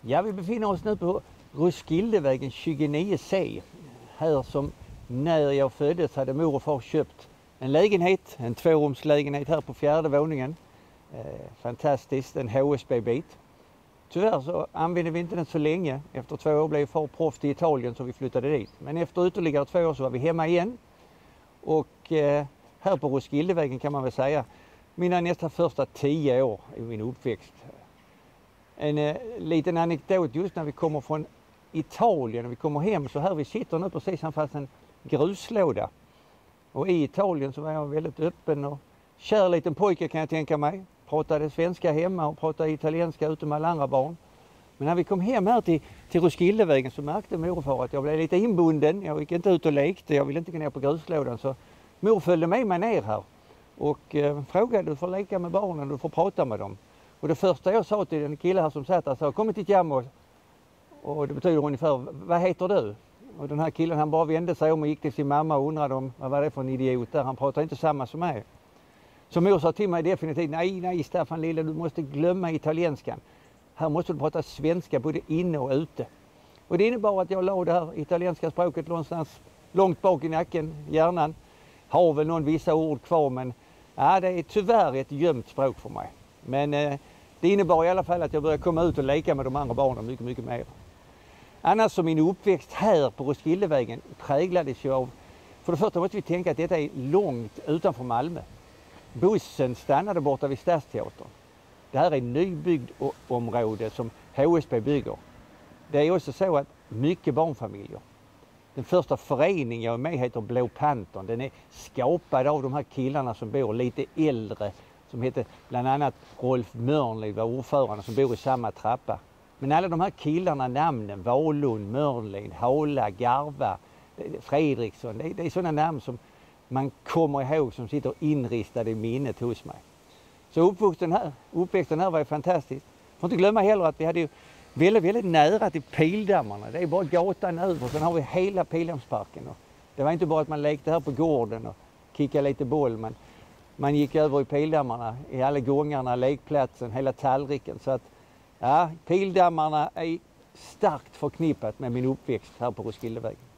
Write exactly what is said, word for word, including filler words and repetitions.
Ja, vi befinner oss nu på Roskildevägen tjugonio C. Här som när jag föddes hade mor och far köpt en lägenhet, en tvårumslägenhet här på fjärde våningen. Eh, fantastiskt, en H S B-bit. Tyvärr så använde vi inte den så länge. Efter två år blev far proffs i Italien så vi flyttade dit. Men efter ytterligare två år så var vi hemma igen. Och eh, här på Roskildevägen kan man väl säga mina nästan första tio år i min uppväxt. En eh, liten anekdot just när vi kommer från Italien och vi kommer hem så här vi sitter nu precis han fast en gruslåda. Och i Italien så var jag väldigt öppen och kär liten pojke kan jag tänka mig. Pratade svenska hemma och pratade italienska ute med alla andra barn. Men när vi kom hem här till, till Roskildevägen så märkte mor och far att jag blev lite inbunden. Jag gick inte ut och lekte, jag ville inte gå ner på gruslådan. Så mor följde med mig ner här och eh, frågade, du får leka med barnen, du får prata med dem. Och det första jag sa till den killen här som satt där sa, kom till Jammo. Och det betyder ungefär, vad heter du? Och den här killen han bara vände sig om och gick till sin mamma och undrade om vad var det för en idiot där. Han pratar inte samma som mig. Så mor sa till mig definitivt, nej, nej Staffan lille, du måste glömma italienskan. Här måste du prata svenska både inne och ute. Och det innebar att jag la det här italienska språket någonstans långt bak i nacken, hjärnan. Har väl någon vissa ord kvar men ja, det är tyvärr ett gömt språk för mig. Men eh, det innebar i alla fall att jag började komma ut och leka med de andra barnen mycket, mycket mer. Annars som min uppväxt här på Roskildevägen präglades ju av, för det första måste vi tänka att detta är långt utanför Malmö. Bussen stannade borta vid Stadsteatern. Det här är nybyggd område som H S B bygger. Det är också så att mycket barnfamiljer. Den första föreningen jag är med heter Blå Pantern. Den är skapad av de här killarna som bor lite äldre. Som heter bland annat Rolf Mörnlid var ordförande som bor i samma trappa. Men alla de här killarna, namnen, Wahlund, Mörnlid, Hala, Garva, Fredriksson. Det är, det är sådana namn som man kommer ihåg som sitter inristade i minnet hos mig. Så uppvuxen här, uppväxten här var ju fantastisk. Får inte glömma heller att vi hade ju väldigt, väldigt nära till Pildammarna. Det är bara gatan över, sen har vi hela Pildammsparken. Det var inte bara att man lekte här på gården och kickade lite boll, men man gick över i Pildammarna, i alla gångarna, lekplatsen, hela tallriken. Så att, ja, Pildammarna är starkt förknippat med min uppväxt här på Roskildevägen.